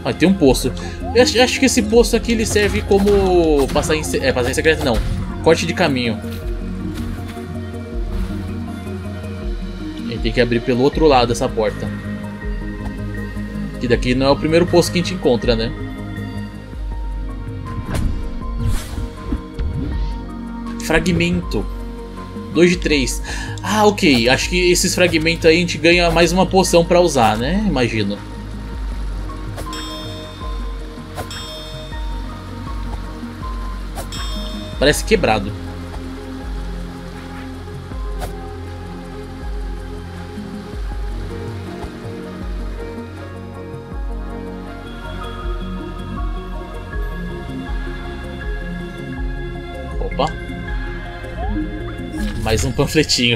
Ah, tem um poço. Eu acho que esse poço aqui ele serve como passar em secreto, não. Corte de caminho. A gente tem que abrir pelo outro lado dessa porta. Que daqui não é o primeiro poço que a gente encontra, né? Fragmento. 2 de 3. Ah, ok. Acho que esses fragmentos aí a gente ganha mais uma poção pra usar, né? Imagino. Parece quebrado. Opa. Mais um panfletinho.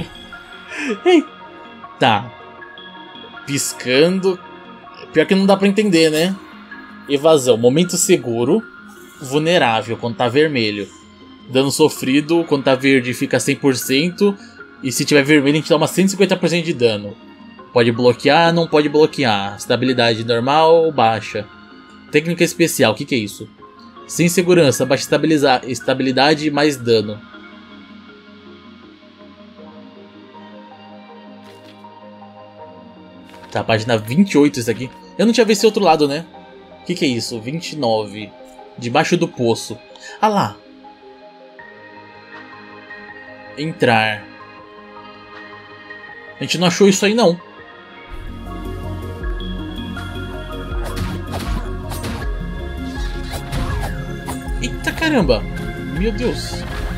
Tá. Piscando. Pior que não dá pra entender, né? Evasão. Momento seguro. Vulnerável quando tá vermelho. Dano sofrido quando tá verde fica 100%. E se tiver vermelho a gente toma 150% de dano. Pode bloquear, não pode bloquear. Estabilidade normal ou baixa. Técnica especial, o que é isso? Sem segurança, baixa estabilidade mais dano. Tá, página 28 isso aqui. Eu não tinha visto esse outro lado, né? O que é isso? 29. Debaixo do poço. Ah lá. Entrar. A gente não achou isso aí, não. Eita caramba. Meu Deus.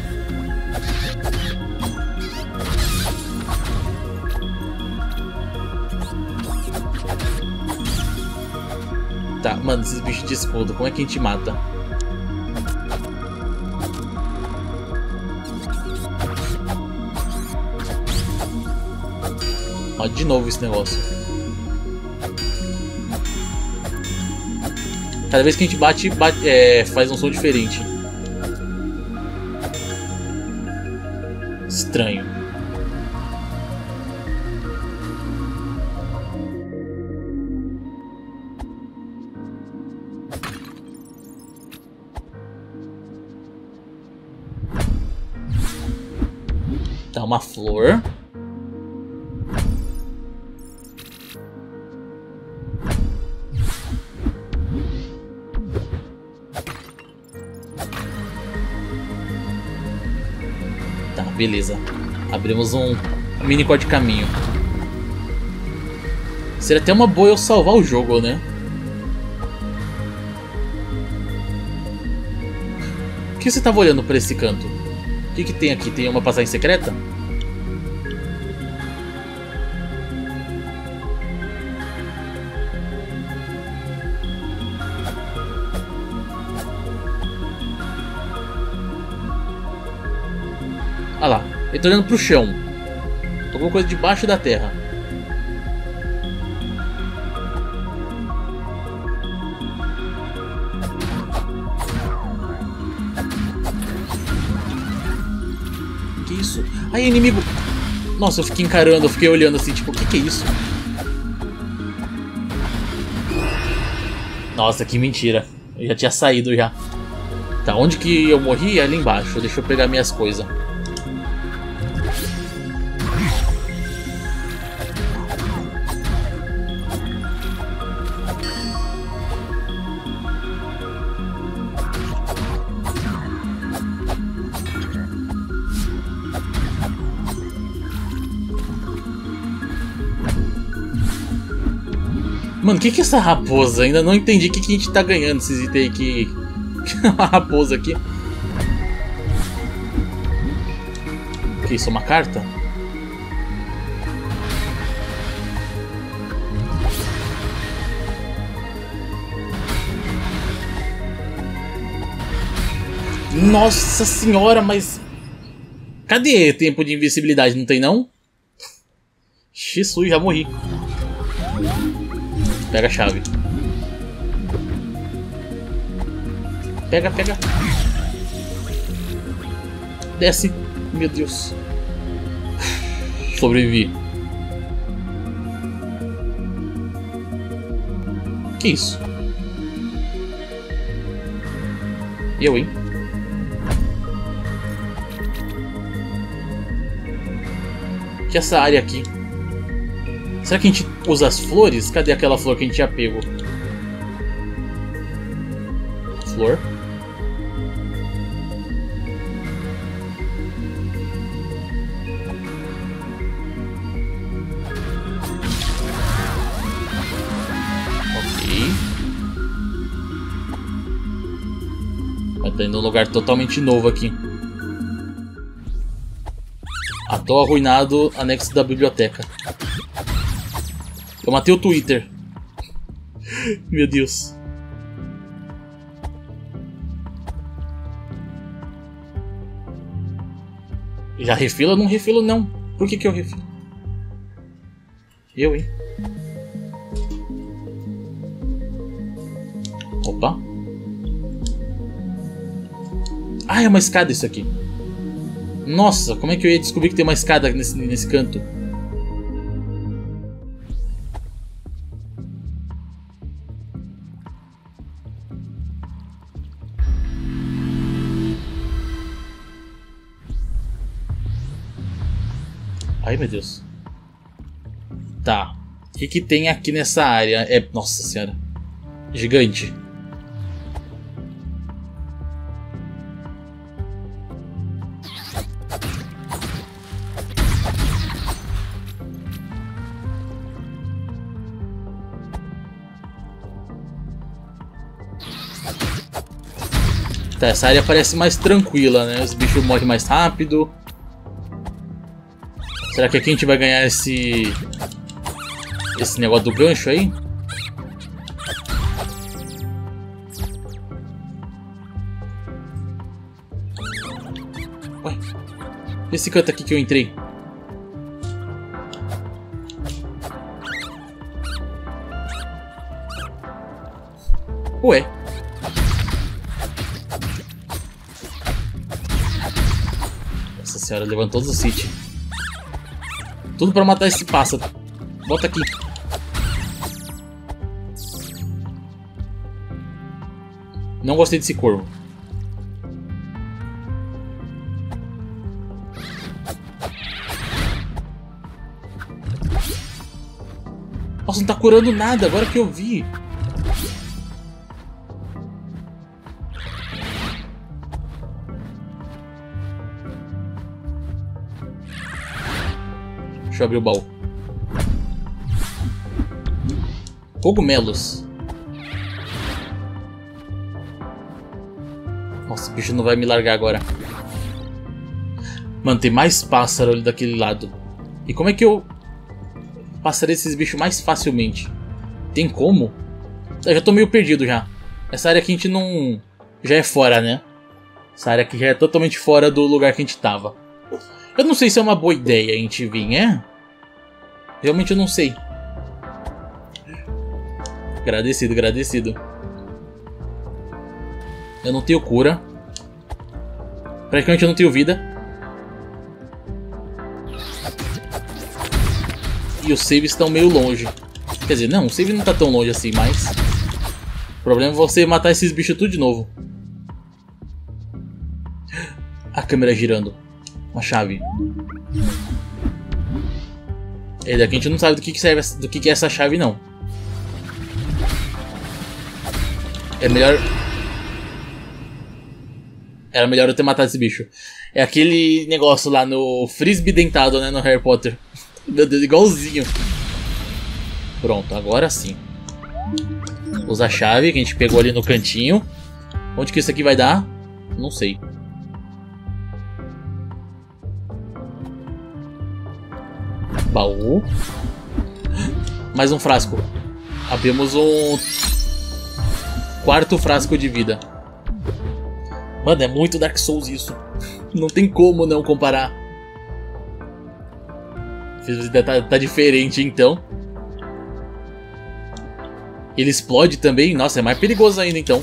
Tá, mano, esses bichos de escudo, como é que a gente mata? Ó, de novo esse negócio. Cada vez que a gente bate faz um som diferente. Estranho. Tá, uma flor. Tá, beleza. Abrimos um mini código de caminho. Seria até uma boa eu salvar o jogo, né? O que você tava olhando pra esse canto? O que tem aqui? Tem uma passagem secreta? Ah lá, ele tá olhando pro chão. Alguma coisa debaixo da terra. Que isso? Ai, inimigo! Nossa, eu fiquei encarando, eu fiquei olhando assim, tipo, o que é isso? Nossa, que mentira. Eu já tinha saído já. Tá, onde que eu morri? É ali embaixo. Deixa eu pegar minhas coisas. Mano, o que é essa raposa? Ainda não entendi o que a gente tá ganhando esses itens aqui. Uma raposa aqui. O que é isso? Uma carta? Nossa senhora, mas... Cadê tempo de invencibilidade? Não tem não? Jesus, já morri. Pega a chave. Pega, pega. Desce. Meu Deus. Sobrevivi. Que isso? Eu, hein? Que é essa área aqui? Será que a gente usa as flores? Cadê aquela flor que a gente já pegou? Flor. Ok. Vai estar indo num lugar totalmente novo aqui. Atol arruinado, anexo da biblioteca. Eu matei o Twitter. Meu Deus. Já refila? Não refilo não. Por que eu refilo? Eu, hein? Opa. Ah, é uma escada isso aqui. Nossa, como é que eu ia descobrir que tem uma escada nesse canto? Ai, meu Deus. Tá. O que tem aqui nessa área? É... Nossa senhora. Gigante. Tá, essa área parece mais tranquila, né? Os bichos morrem mais rápido. Será que aqui a gente vai ganhar esse negócio do gancho aí? Ué, esse canto aqui que eu entrei. Ué. Nossa senhora, levantou todos os City. Tudo pra matar esse pássaro. Bota aqui. Não gostei desse corvo. Nossa, não tá curando nada, agora que eu vi. Deixa eu abrir o baú. Cogumelos. Nossa, o bicho não vai me largar agora. Mano, tem mais pássaro ali daquele lado. E como é que eu passarei esses bichos mais facilmente? Tem como? Eu já tô meio perdido já. Essa área aqui a gente não... Já é fora, né? Essa área aqui já é totalmente fora do lugar que a gente tava. Eu não sei se é uma boa ideia a gente vir, é? Realmente eu não sei. Agradecido, agradecido. Eu não tenho cura. Praticamente eu não tenho vida. E os saves estão meio longe. Quer dizer, não, o save não tá tão longe assim, mas... O problema é você matar esses bichos tudo de novo. A câmera girando. Uma chave. E daqui a gente não sabe do que serve, do que é essa chave, não. É melhor... Era melhor eu ter matado esse bicho. É aquele negócio lá no frisbee dentado, né, no Harry Potter. Meu Deus, igualzinho. Pronto, agora sim. Usa a chave que a gente pegou ali no cantinho. Onde que isso aqui vai dar? Não sei. Baú. Mais um frasco. Abrimos um quarto frasco de vida. Mano, é muito Dark Souls isso. Não tem como não comparar. Tá diferente então. Ele explode também. Nossa, é mais perigoso ainda então.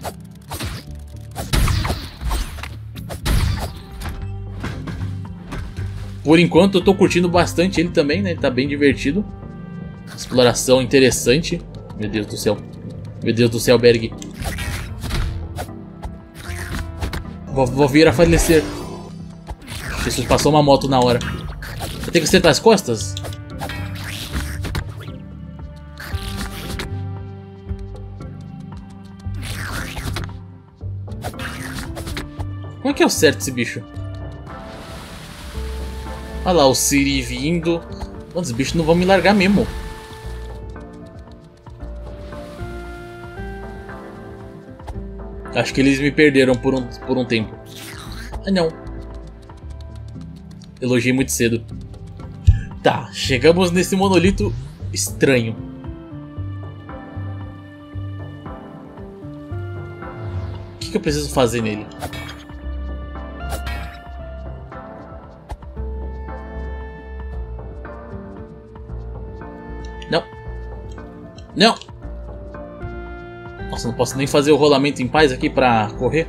Por enquanto eu tô curtindo bastante ele também, né? Ele tá bem divertido. Exploração interessante. Meu Deus do céu. Meu Deus do céu, Berg. Vou vir a falecer. Jesus, passou uma moto na hora. Eu tenho que acertar as costas? Como é que eu acerto esse bicho? Olha lá o Siri vindo. Mano, os bichos não vão me largar mesmo. Acho que eles me perderam por um tempo. Ah, não. Elogiei muito cedo. Tá, chegamos nesse monolito estranho. O que eu preciso fazer nele? Não. Não. Nossa, não posso nem fazer o rolamento em paz aqui pra correr.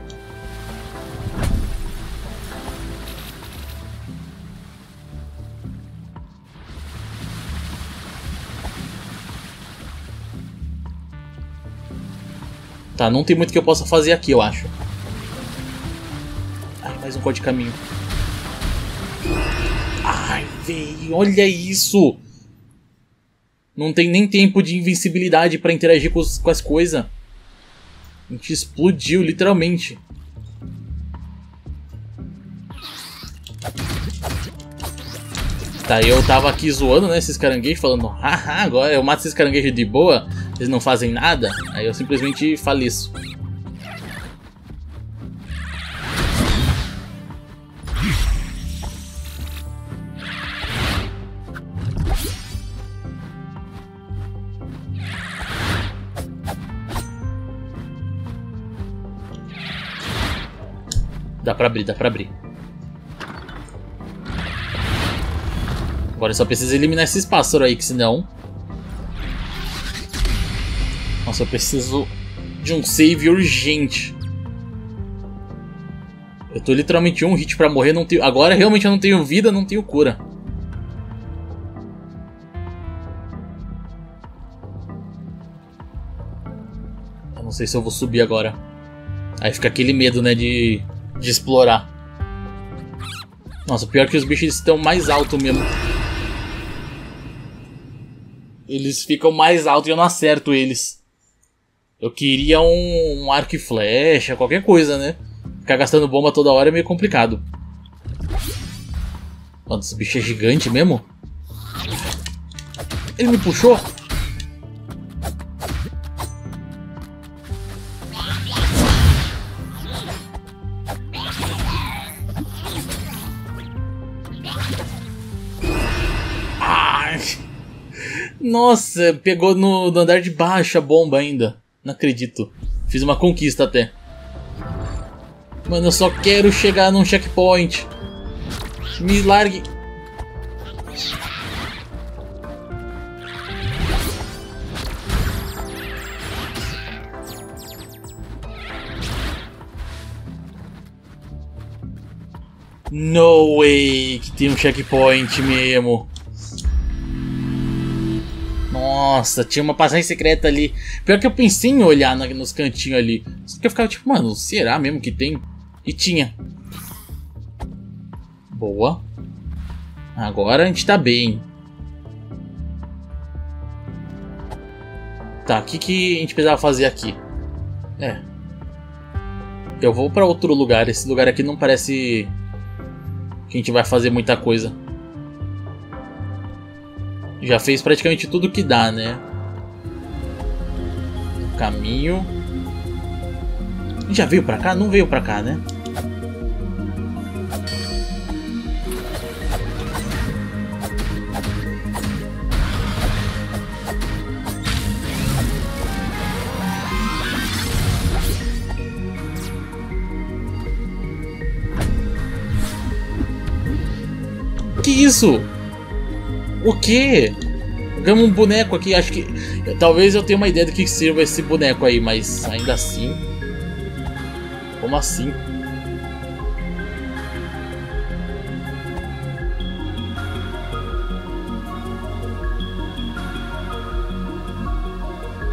Tá, não tem muito que eu possa fazer aqui, eu acho. Ai, mais um código de caminho. Ai, velho, olha isso! Não tem nem tempo de invencibilidade pra interagir com as coisas. A gente explodiu, literalmente. Tá, eu tava aqui zoando, né, esses caranguejos, falando, haha, agora eu mato esses caranguejos de boa, eles não fazem nada. Aí eu simplesmente faleço. Dá pra abrir, dá pra abrir. Agora eu só preciso eliminar esses pássaros aí, que senão... Nossa, eu preciso de um save urgente. Eu tô literalmente um hit pra morrer, não tenho... Agora realmente eu não tenho vida, não tenho cura. Eu não sei se eu vou subir agora. Aí fica aquele medo, né, de explorar. Nossa, pior que os bichos estão mais altos mesmo. Eles ficam mais altos e eu não acerto eles. Eu queria um arco e flecha, qualquer coisa, né? Ficar gastando bomba toda hora é meio complicado. Mano, esse bicho é gigante mesmo? Ele me puxou? Nossa, pegou no andar de baixo a bomba ainda. Não acredito. Fiz uma conquista até. Mano, eu só quero chegar num checkpoint. Me largue. No way que tem um checkpoint mesmo. Nossa, tinha uma passagem secreta ali. Pior que eu pensei em olhar nos cantinhos ali. Só que eu ficava tipo, mano, será mesmo que tem? E tinha. Boa. Agora a gente tá bem. Tá, o que a gente precisava fazer aqui? Eu vou pra outro lugar. Esse lugar aqui não parece que a gente vai fazer muita coisa. Já fez praticamente tudo que dá, né? Caminho. A gente já veio pra cá? Não veio pra cá, né? Que isso? O quê? Ganhamos um boneco aqui, acho que... Talvez eu tenha uma ideia do que sirva esse boneco aí, mas ainda assim... Como assim?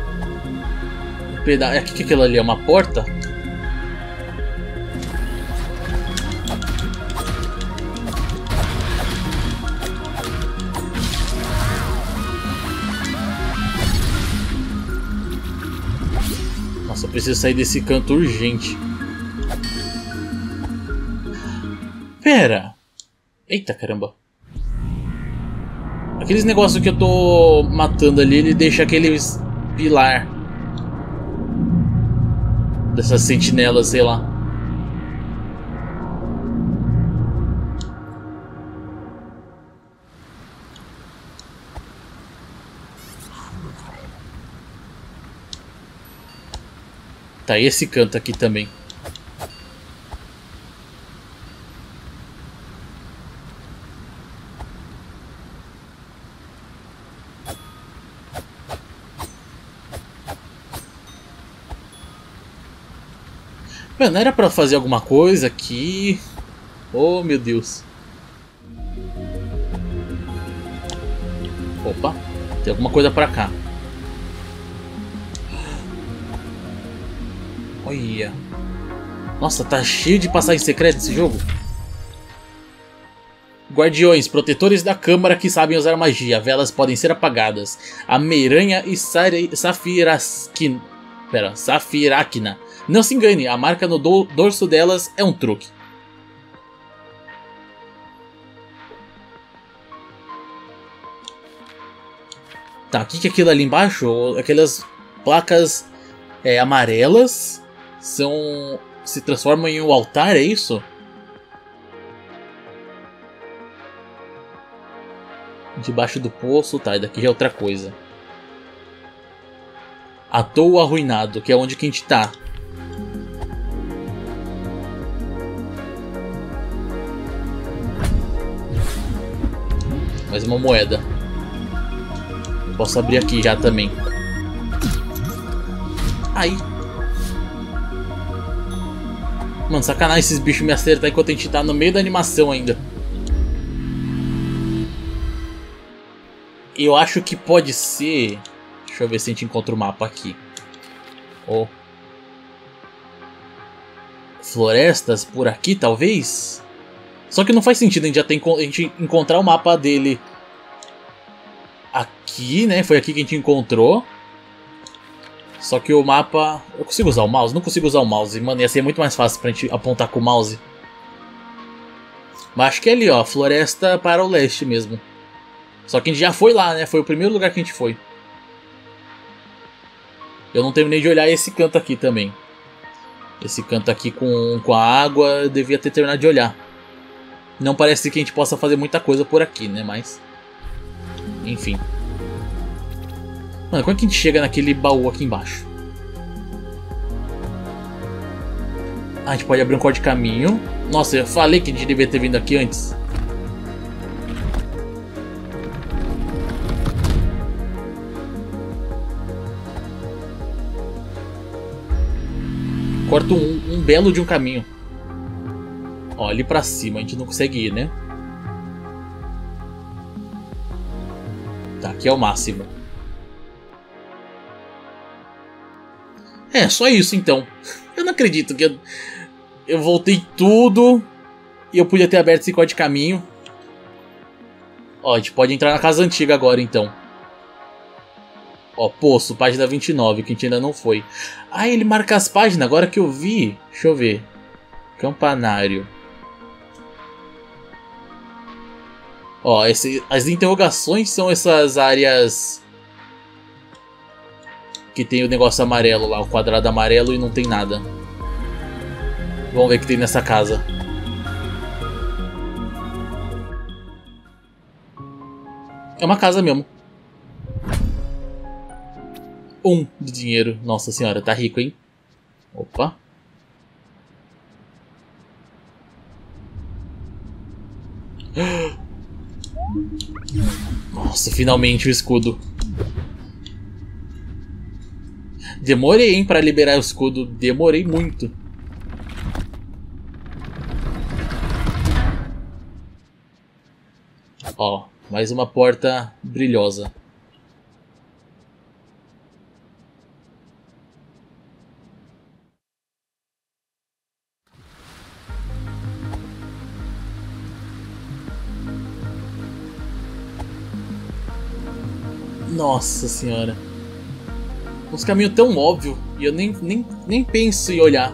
O que aquilo ali é uma porta? Nossa, eu preciso sair desse canto urgente. Pera. Eita, caramba. Aqueles negócios que eu tô matando ali, ele deixa aqueles pilar dessas sentinelas, sei lá. Tá, e esse canto aqui também. Mano, era pra fazer alguma coisa aqui. Oh, meu Deus. Opa, tem alguma coisa pra cá. Olha. Nossa, tá cheio de passagem secreta esse jogo. Guardiões, protetores da câmara que sabem usar magia. Velas podem ser apagadas. A Meiranha e Safirakna. Não se engane, a marca no dorso delas é um truque. Tá, o que é aquilo ali embaixo? Aquelas placas amarelas se transformam em um altar, é isso? Debaixo do poço, tá, e daqui já é outra coisa. Atol arruinado, que é onde que a gente tá. Mais uma moeda. Posso abrir aqui já também. Aí. Mano, sacanagem esses bichos me acertar enquanto a gente tá no meio da animação ainda. Eu acho que pode ser... Deixa eu ver se a gente encontra o mapa aqui. Oh. Florestas por aqui, talvez? Só que não faz sentido a gente encontrar o mapa dele aqui, né? Foi aqui que a gente encontrou. Só que o mapa... Eu consigo usar o mouse? Não consigo usar o mouse. Mano, ia ser muito mais fácil pra gente apontar com o mouse. Mas acho que é ali, ó. Floresta para o leste mesmo. Só que a gente já foi lá, né? Foi o primeiro lugar que a gente foi. Eu não terminei de olhar esse canto aqui também. Esse canto aqui com a água, eu devia ter terminado de olhar. Não parece que a gente possa fazer muita coisa por aqui, né? Mas... enfim. Mano, como é que a gente chega naquele baú aqui embaixo? Ah, a gente pode abrir um corte de caminho. Nossa, eu falei que a gente devia ter vindo aqui antes. Corta um belo de um caminho. Ó, ali pra cima a gente não consegue ir, né? Tá, aqui é o máximo. É, só isso então. Eu não acredito que eu voltei tudo e eu podia ter aberto esse código de caminho. Ó, a gente pode entrar na casa antiga agora então. Ó, poço, página 29, que a gente ainda não foi. Ah, ele marca as páginas, agora que eu vi. Deixa eu ver. Campanário. Ó, as interrogações são essas áreas que tem o negócio amarelo lá, o quadrado amarelo e não tem nada. Vamos ver o que tem nessa casa. É uma casa mesmo. 1 de dinheiro. Nossa senhora, tá rico, hein? Opa. Nossa, finalmente o escudo. Demorei, hein, pra liberar o escudo. Demorei muito. Ó, mais uma porta brilhosa. Nossa senhora. Uns caminhos tão óbvios e eu nem penso em olhar.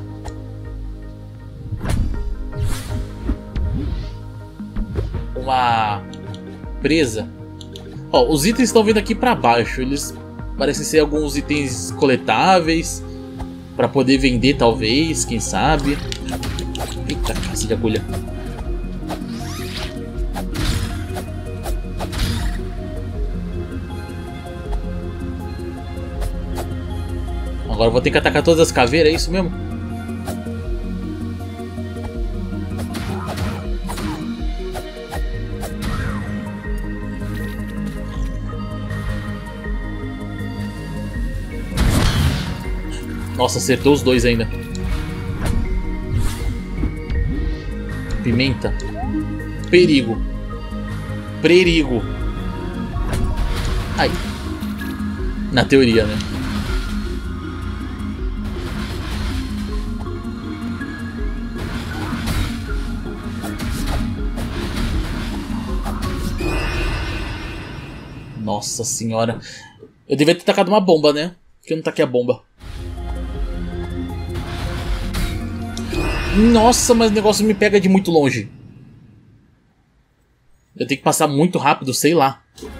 Uma presa. Ó, os itens estão vindo aqui pra baixo. Eles parecem ser alguns itens coletáveis pra poder vender, talvez, quem sabe. Eita, caça de agulha. Agora eu vou ter que atacar todas as caveiras, é isso mesmo? Nossa, acertou os dois ainda. Pimenta. Perigo. Perigo. Ai. Na teoria, né? Nossa senhora. Eu devia ter tacado uma bomba, né? Porque eu não taquei a bomba. Nossa, mas o negócio me pega de muito longe. Eu tenho que passar muito rápido, sei lá.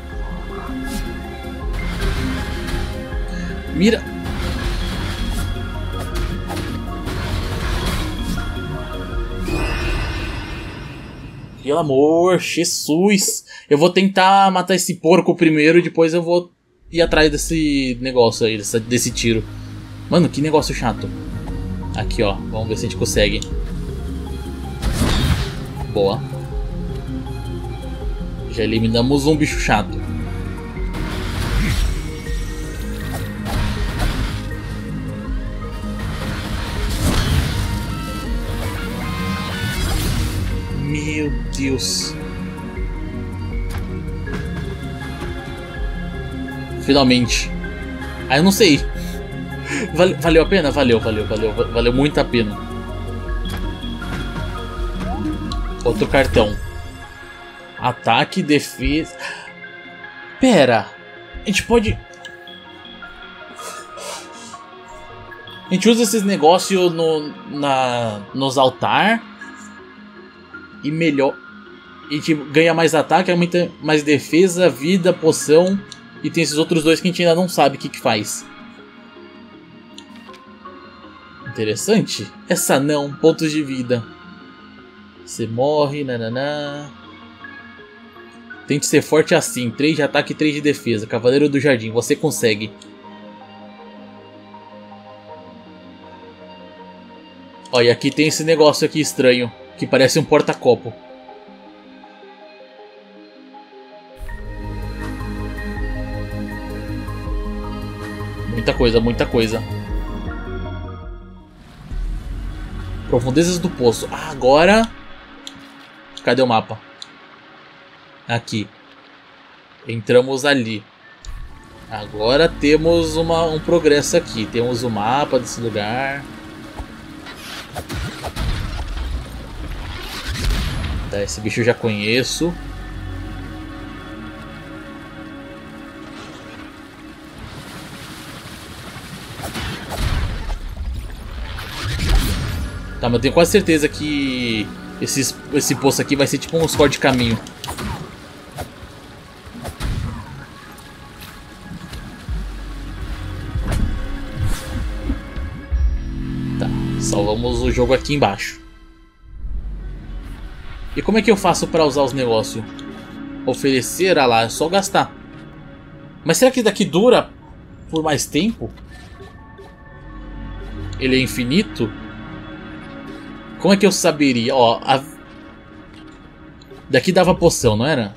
Mira. Pelo amor, Jesus. Eu vou tentar matar esse porco primeiro e depois eu vou ir atrás desse negócio aí, desse tiro. Mano, que negócio chato. Aqui, ó. Vamos ver se a gente consegue. Boa. Já eliminamos um bicho chato. Meu Deus. Finalmente. Ah, eu não sei. Valeu a pena? Valeu muito a pena. Outro cartão. Ataque, defesa. Pera. A gente pode... A gente usa esses negócios nos altar. E melhor... A gente ganha mais ataque, aumenta mais defesa, vida, poção. E tem esses outros dois que a gente ainda não sabe o que faz. Interessante. Essa não, pontos de vida. Você morre, nananá. Tente ser forte assim. 3 de ataque e 3 de defesa. Cavaleiro do Jardim, você consegue. Olha, aqui tem esse negócio aqui estranho. Que parece um porta-copo. Muita coisa, muita coisa. Profundezas do poço. Ah, agora... Cadê o mapa? Aqui. Entramos ali. Agora temos um progresso aqui. Temos o mapa desse lugar. Tá, esse bicho eu já conheço. Tá, mas eu tenho quase certeza que esse poço aqui vai ser tipo um score de caminho. Tá, salvamos o jogo aqui embaixo. E como é que eu faço pra usar os negócios? Oferecer, ah lá, é só gastar. Mas será que isso daqui dura por mais tempo? Ele é infinito? Como é que eu saberia? Ó, daqui dava poção, não era?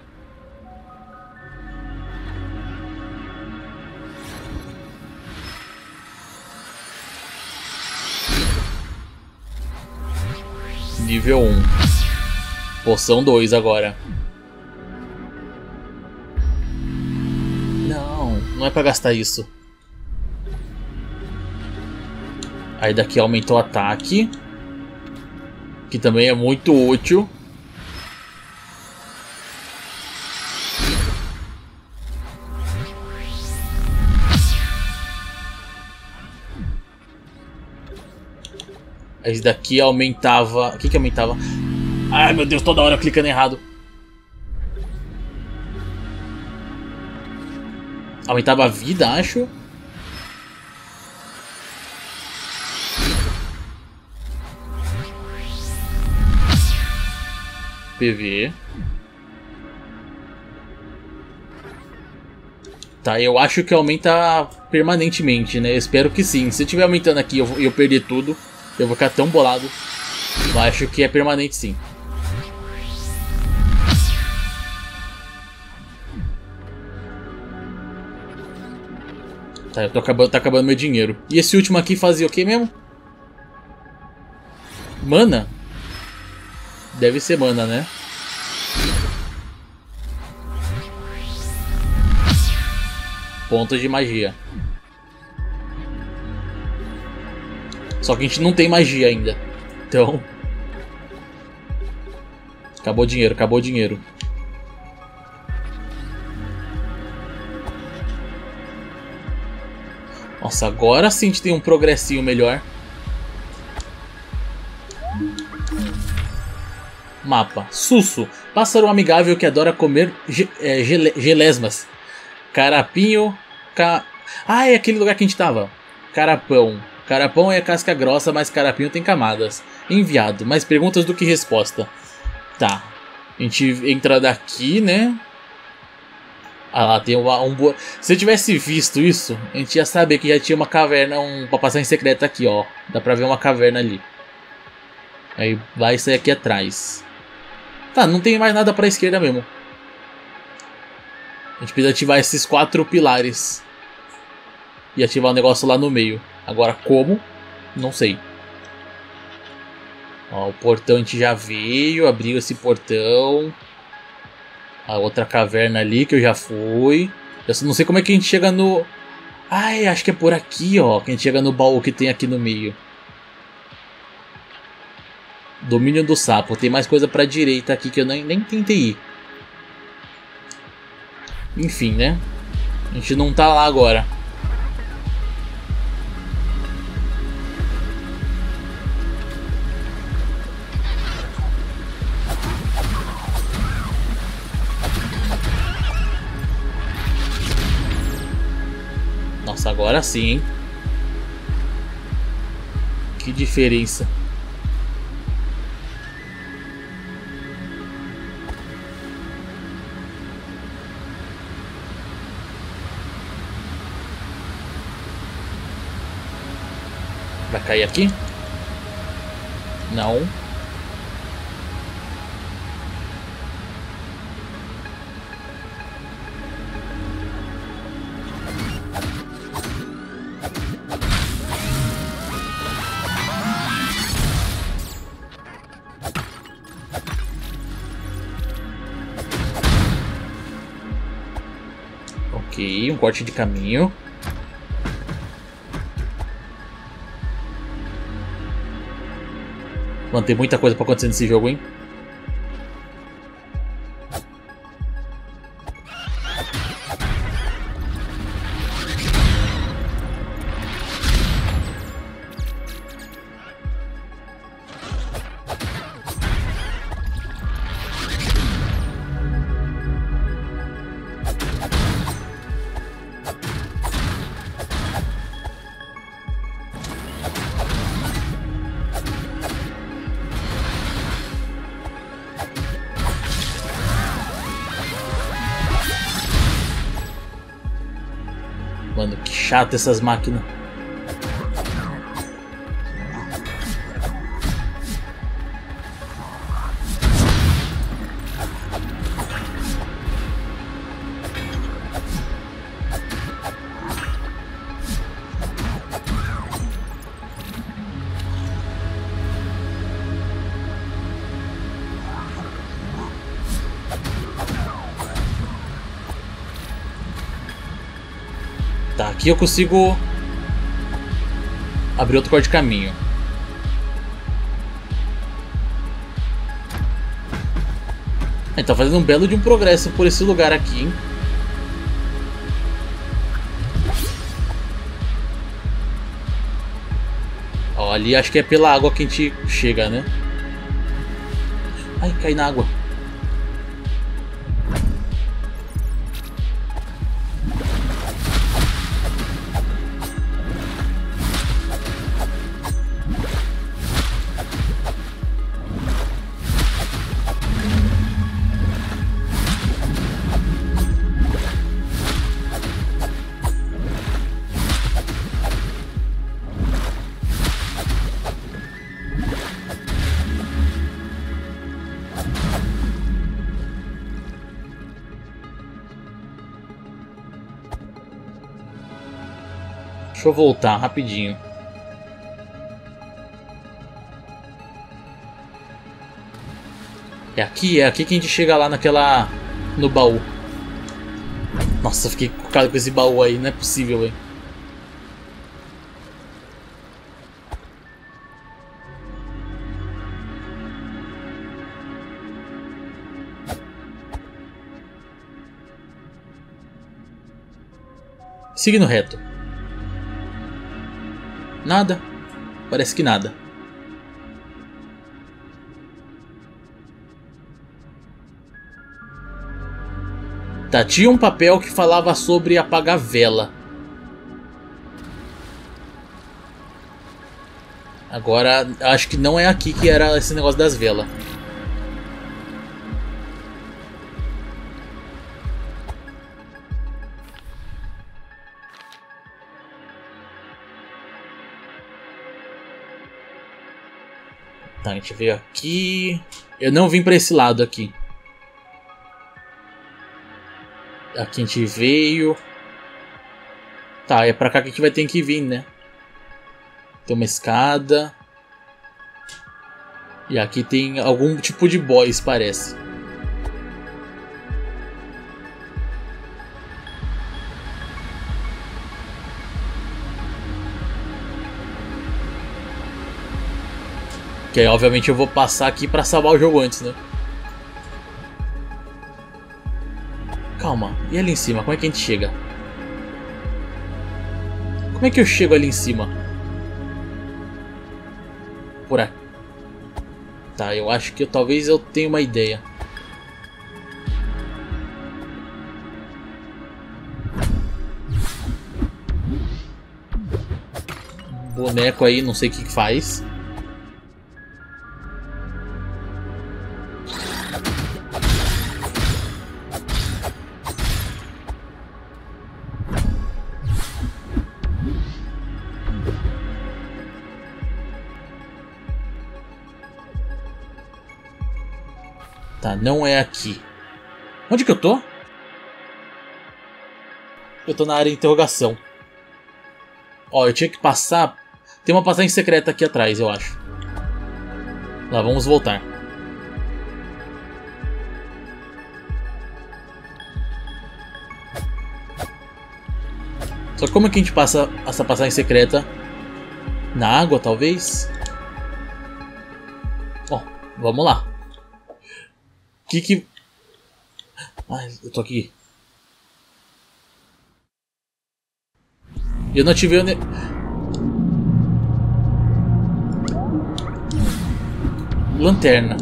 Nível 1. Poção 2 agora. Não é pra gastar isso. Aí daqui aumentou o ataque. Que também é muito útil. Esse daqui aumentava... O que que aumentava? Ai, meu Deus, toda hora clicando errado. Aumentava a vida, acho. PV. Tá, eu acho que aumenta permanentemente, né? Eu espero que sim. Se estiver aumentando aqui e eu perder tudo, eu vou ficar tão bolado. Eu acho que é permanente sim. Tá, tá acabando meu dinheiro. E esse último aqui fazia o que mesmo? Mana? Deve ser mana, né? Pontos de magia. Só que a gente não tem magia ainda. Então... Acabou o dinheiro, acabou o dinheiro. Nossa, agora sim a gente tem um progressinho melhor. Mapa. Susso. Pássaro amigável que adora comer gelesmas. Carapinho. Ah, é aquele lugar que a gente tava. Carapão. Carapão é casca grossa, mas carapinho tem camadas. Enviado. Mais perguntas do que resposta. Tá. A gente entra daqui, né? Ah lá, tem Se eu tivesse visto isso, a gente ia saber que já tinha uma caverna, uma passagem secreta aqui, ó. Dá pra ver uma caverna ali. Aí vai sair aqui atrás. Tá, não tem mais nada pra esquerda mesmo. A gente precisa ativar esses 4 pilares. E ativar o negócio lá no meio. Agora como? Não sei. Ó, o portão a gente já veio, abriu esse portão. A outra caverna ali que eu já fui. Eu só não sei como é que a gente chega no... Ai, acho que é por aqui, ó, que a gente chega no baú que tem aqui no meio. Domínio do sapo. Tem mais coisa pra direita aqui que eu nem tentei ir. Enfim, né? A gente não tá lá agora. Nossa, agora sim, hein? Que diferença. Vai cair aqui? Não. Ok, um corte de caminho. Mano, tem muita coisa pra acontecer nesse jogo, hein? Mano, que chato essas máquinas. Tá, aqui eu consigo abrir outro corte de caminho. Tá fazendo um belo de um progresso por esse lugar aqui, hein? Ó, ali acho que é pela água que a gente chega, né? Ai, cai na água. Deixa eu voltar rapidinho. É aqui que a gente chega lá naquela... no baú. Nossa, eu fiquei cocado com esse baú aí, não é possível, velho. Seguindo reto. Nada. Parece que nada. Tá, tinha um papel que falava sobre apagar vela. Agora, acho que não é aqui que era esse negócio das velas. Tá, a gente veio aqui. Eu não vim pra esse lado aqui. Aqui a gente veio. Tá, é pra cá que a gente vai ter que vir, né? Tem uma escada. E aqui tem algum tipo de boss, parece. Que aí, obviamente, eu vou passar aqui pra salvar o jogo antes, né? Calma, e ali em cima? Como é que a gente chega? Como é que eu chego ali em cima? Por aqui. Tá, eu acho que talvez eu tenha uma ideia. Boneco aí, não sei o que faz. Tá, não é aqui. Onde que eu tô? Eu tô na área de interrogação. Ó, eu tinha que passar... Tem uma passagem secreta aqui atrás, eu acho. Lá, vamos voltar. Só que como é que a gente passa essa passagem secreta? Na água, talvez? Ó, vamos lá. Que... Ai, eu tô aqui. Eu não ativei o... Lanterna.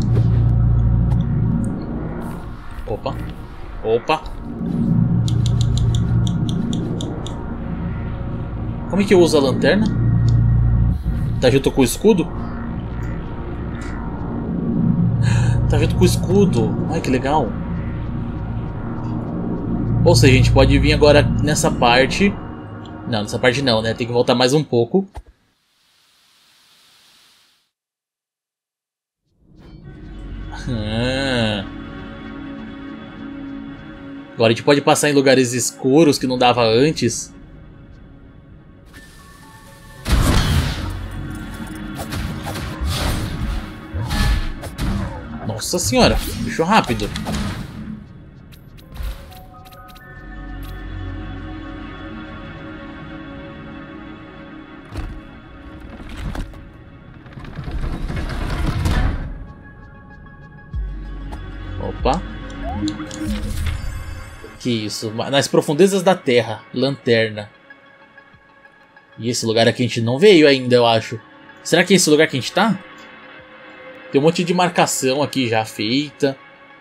Opa. Opa. Como é que eu uso a lanterna? Tá junto com o escudo? Tá junto com o escudo. Ai, que legal. Ou seja, a gente pode vir agora nessa parte. Não, nessa parte não, né? Tem que voltar mais um pouco. Agora a gente pode passar em lugares escuros que não dava antes. Nossa senhora, bicho rápido. Opa. Que isso, nas profundezas da terra, lanterna. E esse lugar aqui a gente não veio ainda, eu acho. Será que é esse lugar que a gente tá? Tem um monte de marcação aqui já feita.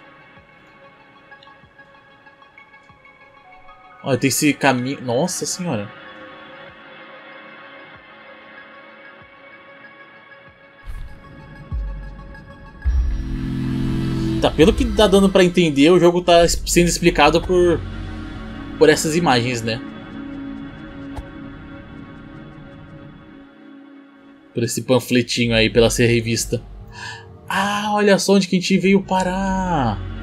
Olha, tem esse caminho... Nossa senhora. Tá, pelo que tá dando pra entender, o jogo tá sendo explicado por essas imagens, né? Por esse panfletinho aí, pela ser revista. Ah, olha só onde que a gente veio parar.